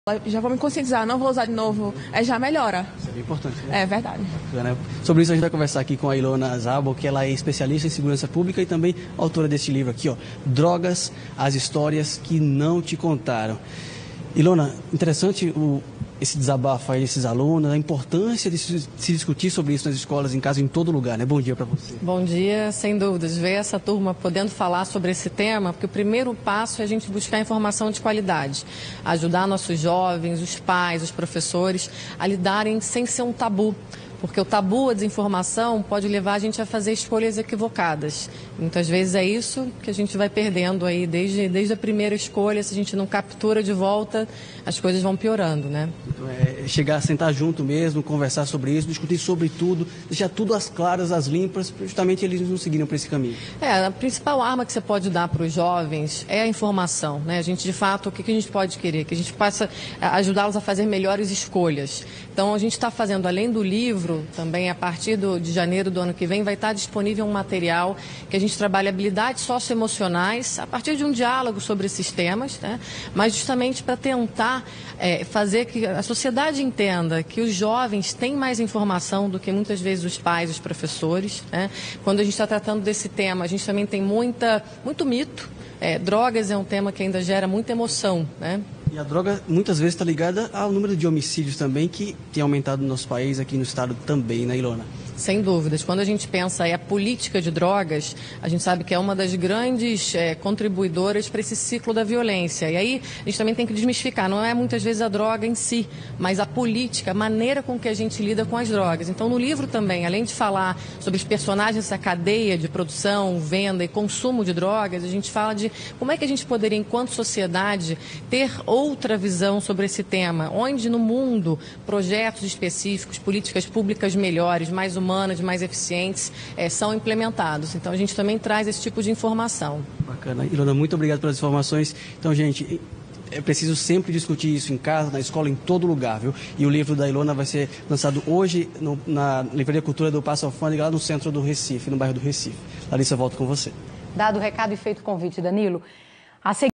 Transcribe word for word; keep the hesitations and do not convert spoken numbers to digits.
Já vou me conscientizar, não vou usar de novo, é, já melhora. Isso é bem importante, né? É verdade. Sobre isso a gente vai conversar aqui com a Ilona Szabo, que ela é especialista em segurança pública e também autora deste livro aqui, ó, Drogas, as histórias que não te contaram. Ilona, interessante o, esse desabafo aí desses alunos, a importância de se, se discutir sobre isso nas escolas, em casa, em todo lugar, né? Bom dia para você. Bom dia, sem dúvidas. Ver essa turma podendo falar sobre esse tema, porque o primeiro passo é a gente buscar informação de qualidade, ajudar nossos jovens, os pais, os professores a lidarem sem ser um tabu. Porque o tabu, a desinformação, pode levar a gente a fazer escolhas equivocadas. Muitas vezes é isso que a gente vai perdendo aí, desde, desde a primeira escolha, se a gente não captura de volta, as coisas vão piorando, né? Então, é chegar, sentar junto mesmo, conversar sobre isso, discutir sobre tudo, deixar tudo às claras, às limpas, justamente eles não seguirem por esse caminho. É, a principal arma que você pode dar para os jovens é a informação, né? A gente, de fato, o que, que a gente pode querer? Que a gente possa ajudá-los a fazer melhores escolhas. Então, a gente está fazendo, além do livro, também a partir do, de janeiro do ano que vem, vai estar disponível um material que a gente trabalha habilidades socioemocionais a partir de um diálogo sobre esses temas, né? Mas justamente para tentar é, fazer que a sociedade entenda que os jovens têm mais informação do que muitas vezes os pais, os professores, né? Quando a gente está tratando desse tema, a gente também tem muita, muito mito. É, drogas é um tema que ainda gera muita emoção, né? E a droga muitas vezes está ligada ao número de homicídios também, que tem aumentado no nosso país, aqui no estado também, né, Ilona? Sem dúvidas. Quando a gente pensa em a política de drogas, a gente sabe que é uma das grandes é, contribuidoras para esse ciclo da violência. E aí a gente também tem que desmistificar, não é muitas vezes a droga em si, mas a política, a maneira com que a gente lida com as drogas. Então no livro também, além de falar sobre os personagens dessa cadeia de produção, venda e consumo de drogas, a gente fala de como é que a gente poderia, enquanto sociedade, ter outra visão sobre esse tema, onde no mundo projetos específicos, políticas públicas melhores, mais humanas, humanas, mais eficientes, é, são implementados. Então, a gente também traz esse tipo de informação. Bacana. Ilona, muito obrigado pelas informações. Então, gente, é preciso sempre discutir isso em casa, na escola, em todo lugar, viu? E o livro da Ilona vai ser lançado hoje no, na Livraria Cultura do Passo Alfândega, lá no centro do Recife, no bairro do Recife. Larissa, volto com você. Dado o recado e feito o convite, Danilo. A